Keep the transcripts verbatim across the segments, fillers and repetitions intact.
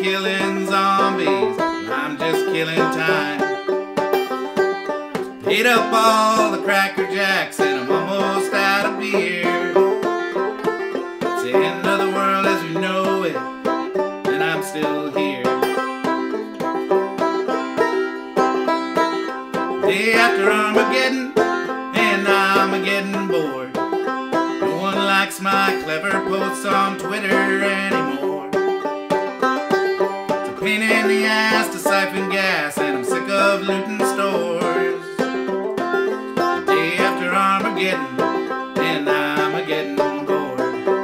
killing zombies, I'm just killing time. Paid up all the Cracker Jacks and I'm almost out of beer. It's the end of the world as we know it, and I'm still here. Day after Armageddon, and I'm getting bored. No one likes my clever posts on Twitter anymore. It's a pain in the ass to siphon gas, and I'm sick of looting stores. Day after Armageddon, and I'm getting bored.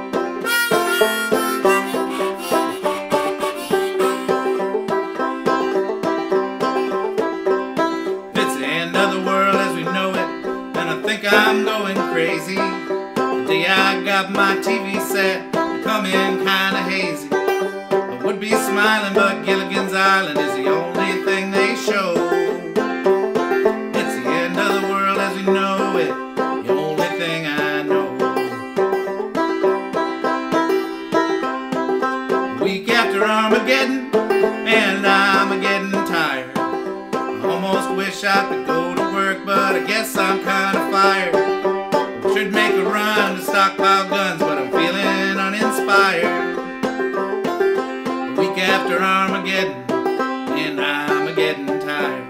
It's the end of the world as we know it, and I think I'm going crazy. The day I got my T V set, coming kinda hazy. I would be smiling, but Gilligan's Island is the only thing they show. It's the end of the world as we know it, the only thing I know. Week after Armageddon, and I'm getting tired. I almost wish I could go to work, but I guess I'm kinda fired. Should make a run to stockpile guns, but I'm feeling uninspired. A week after Armageddon, and I'm getting tired.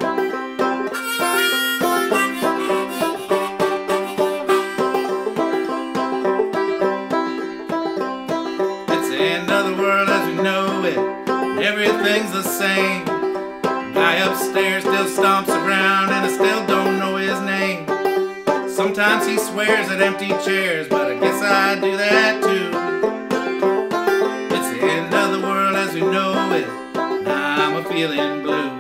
It's the end of the world as we know it, and everything's the same. Guy upstairs still stomps around, and I still don't know his name. Sometimes he swears at empty chairs, but I guess I do that too. It's the end of the world as we know it, and I'm a feeling blue.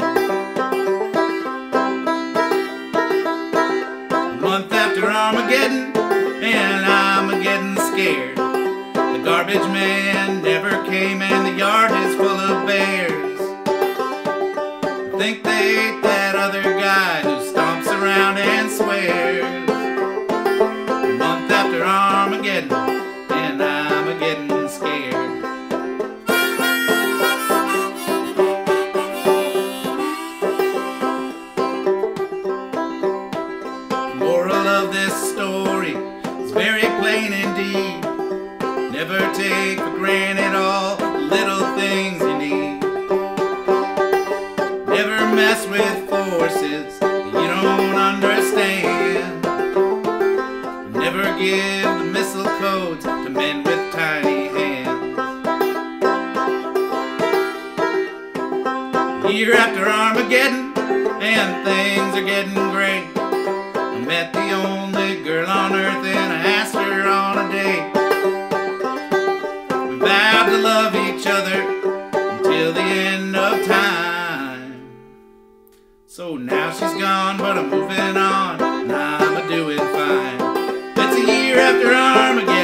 A month after Armageddon, and I'm getting scared. The garbage man never came, and the yard is full of bears. I think they ate that other guy who stomps around and swears. After Armageddon, and I'm getting scared. The moral of this story is very plain indeed. Never take for granted all the little things you need. Never mess with forces you don't understand. Never give the missile codes to men with tiny hands. Year after Armageddon, and things are getting great. I met the only girl on earth and I asked her on a date. We vowed to love each other until the end of time. So now she's gone, but I'm moving on, and I'm a doing fine. It's a year after Armageddon.